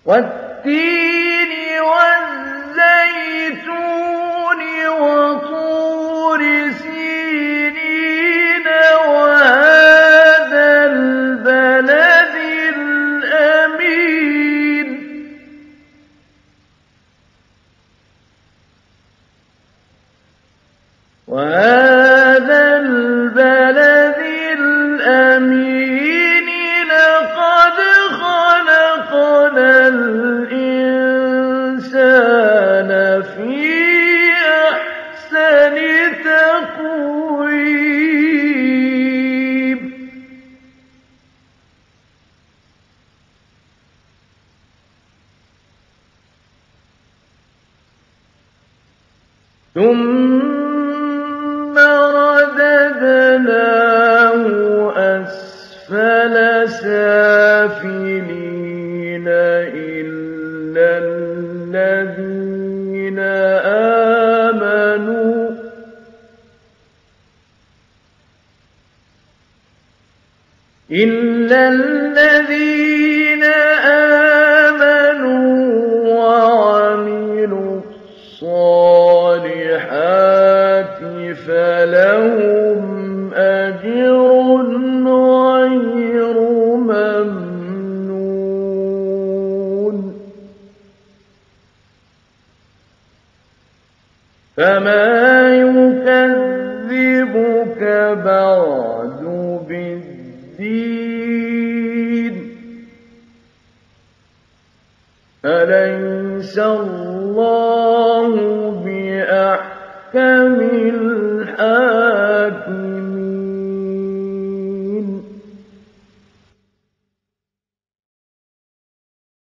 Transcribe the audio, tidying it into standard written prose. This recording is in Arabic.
والتين والزيتون وطور سينين وهذا البلد الأمين لقد خلقنا الإنسان في أحسن تقويم ثم رددناه أسفل سافلين إلا الذين آمنوا وعملوا الصالحات فلهم أجر غير ممنون فما يكذبك بعد بالدين أليس الله بأحكم